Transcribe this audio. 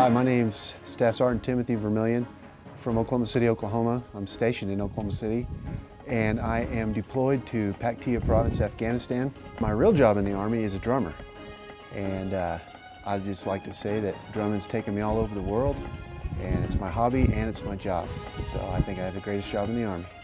Hi, my name's Staff Sergeant Timothy Vermillion from Oklahoma City, Oklahoma. I'm stationed in Oklahoma City, and I am deployed to Paktiya province, Afghanistan. My real job in the Army is a drummer, and I'd just like to say that drumming's taken me all over the world, and it's my hobby and it's my job. So I think I have the greatest job in the Army.